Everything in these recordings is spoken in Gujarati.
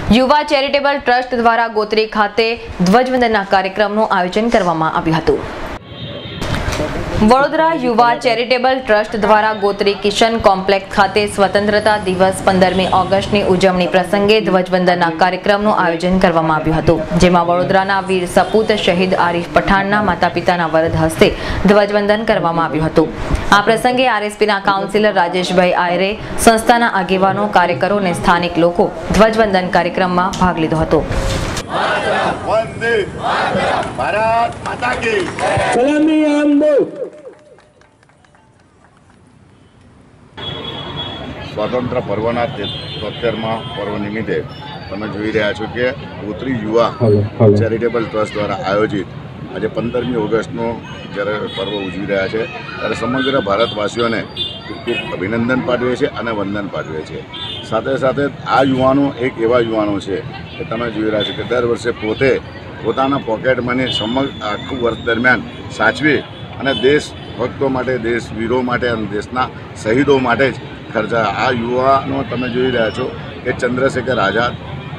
યુવા ચેરિટેબલ ટ્રસ્ટ દ્વારા ગોત્રી ખાતે ધ્વજવંદનના કાર્યક્રમનું આયોજન કરવામાં આવ્યું હતું। વડોદરા યુવા ચેરિટેબલ ટ્રસ્ટ દ્વારા ગોત્રી કિશન કોમ્પ્લેક્સ ખાતે સ્વતંત્રતા દિવસ 15મી ઓગસ્ટની ઉજવણી પ્રસંગે ધ્વજવંદનના કાર્યક્રમનું આયોજન કરવામાં આવ્યું હતું, જેમાં વડોદરાના વીર સપૂત શહીદ આરીફ પઠાણના માતા-પિતાના વરદ હસ્તે ધ્વજવંદન કરવામાં આવ્યું હતું। આ પ્રસંગે આરએસપીના કાઉન્સિલર રાજેશભાઈ આયરે, સંસ્થાના આગેવાનો, કાર્યકરો અને સ્થાનિક લોકો ધ્વજવંદન કાર્યક્રમમાં ભાગ લીધો હતો। वंदे भारत माता की सलामी आम दो। સ્વાતંત્ર્ય પર્વના 73મા પર્વ નિમિત્તે તમે જોઈ રહ્યા છો કે ગોત્રી યુવા ચેરિટેબલ ટ્રસ્ટ દ્વારા આયોજિત આજે 15મી ઓગસ્ટનો જ્યારે પર્વ ઉજવી રહ્યા છે ત્યારે સમગ્ર ભારતવાસીઓને ખૂબ અભિનંદન પાઠવે છે અને વંદન પાઠવે છે। સાથે સાથે આ યુવાનો એક એવા યુવાનો છે કે તમે જોઈ રહ્યા છો કે દર વર્ષે પોતે પોતાના પોકેટ મની સમગ્ર આખું વર્ષ દરમિયાન સાચવી અને દેશ ભક્તો માટે, દેશવીરો માટે અને દેશના શહીદો માટે જ ખર્ચા। આ યુવાનો તમે જોઈ રહ્યા છો કે ચંદ્રશેખર આઝાદ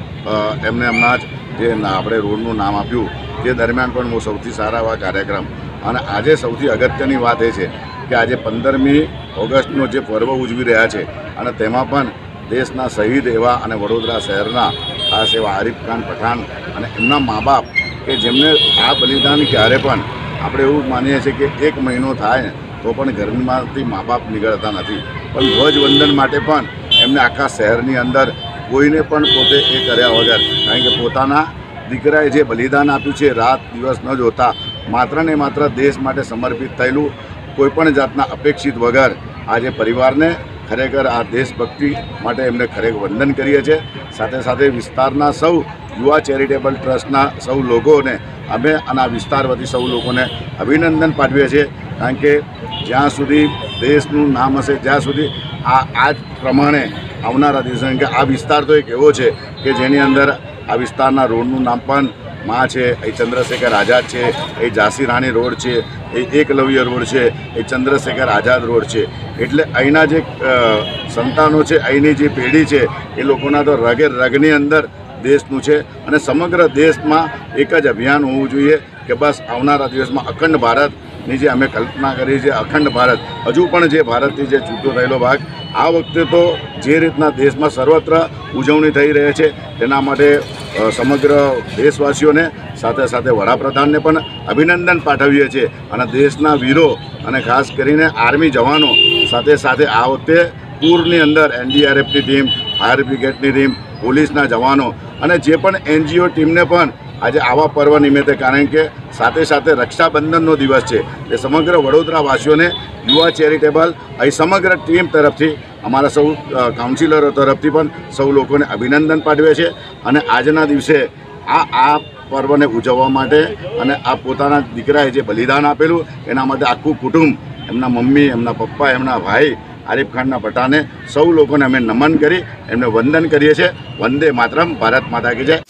એમને હમણાં જ જે આપણે રોડનું નામ આપ્યું તે દરમિયાન પણ બહુ સૌથી સારા એવા કાર્યક્રમ। અને આજે સૌથી અગત્યની વાત એ છે કે આજે 15મી ઓગસ્ટનો જે પર્વ ઉજવી રહ્યા છે અને તેમાં પણ દેશના શહીદ એવા અને વડોદરા શહેરના ખાસ એવા આરીફ ખાન પઠાણ અને એમના મા બાપ કે જેમને આ બલિદાન ક્યારે પણ આપણે એવું માનીએ છીએ કે 1 મહિનો થાય તો પણ ઘરમાંથી મા બાપ નીકળતા નથી, પણ ધ્વજવંદન માટે પણ એમને આખા શહેરની અંદર કોઈને પણ પોતે એ કર્યા વગર, કારણ કે પોતાના દીકરાએ જે બલિદાન આપ્યું છે રાત દિવસ ન જોતા માત્ર ને માત્ર દેશ માટે સમર્પિત થયેલું, કોઈપણ જાતના અપેક્ષિત વગર આજે પરિવારને ખરેખર આ દેશભક્તિ માટે એમને ખરેખર વંદન કરીએ છીએ। સાથે સાથે વિસ્તારના સૌ યુવા ચેરિટેબલ ટ્રસ્ટના સૌ લોકોને અમે અને આ વિસ્તાર વતી સૌ લોકોને અભિનંદન પાઠવીએ છીએ, કારણ કે જ્યાં સુધી દેશનું નામ હશે ત્યાં સુધી આ જ પ્રમાણે આવનારા દિવસો, કે આ વિસ્તાર તો એક એવો છે કે જેની અંદર આ વિસ્તારના રોડનું નામ પણ માં છે, એ ચંદ્રશેખર આઝાદ છે, એ ઝાંસી રાણી રોડ છે, એ એકલવ્ય રોડ છે, એ ચંદ્રશેખર આઝાદ રોડ છે। એટલે અહીંના જે સંતાનો છે, અહીંની જે પેઢી છે એ લોકોના તો રગે રગની અંદર દેશનું છે અને સમગ્ર દેશમાં એક જ અભિયાન હોવું જોઈએ કે બસ આવનારા દિવસમાં અખંડ ભારતની જે અમે કલ્પના કરી છે, અખંડ ભારત હજુ પણ જે ભારતથી જે છૂટો થયેલો ભાગ આ વખતે તો જે રીતના દેશમાં સર્વત્ર ઉજવણી થઈ રહી છે તેના માટે સમગ્ર દેશવાસીઓને સાથે સાથે વડાપ્રધાનને પણ અભિનંદન પાઠવીએ છીએ અને દેશના વીરો અને ખાસ કરીને આર્મી જવાનો સાથે સાથે આ વખતે પૂરની અંદર એનડીઆરએફની ટીમ, ફાયર બ્રિગેડની ટીમ, પોલીસના જવાનો અને જે પણ એનજીઓ ટીમને પણ આજે આવા પર્વ નિમિત્તે, કારણ કે સાથે સાથે રક્ષાબંધનનો દિવસ છે, એ સમગ્ર વડોદરાવાસીઓને યુવા ચેરિટેબલ અહીં સમગ્ર ટીમ તરફથી, અમારા સૌ કાઉન્સિલરો તરફથી પણ સૌ લોકોને અભિનંદન પાઠવે છે। અને આજના દિવસે આ પર્વને ઉજવવા માટે અને આ પોતાના દીકરાએ જે બલિદાન આપેલું એના માટે આખું કુટુંબ, એમના મમ્મી, એમના પપ્પા, એમના ભાઈ આરીફ ખાનના પઠાને સૌ લોકોને અમે નમન કરી એમને વંદન કરીએ છીએ। વંદે માતરમ, ભારત માતા કી જય।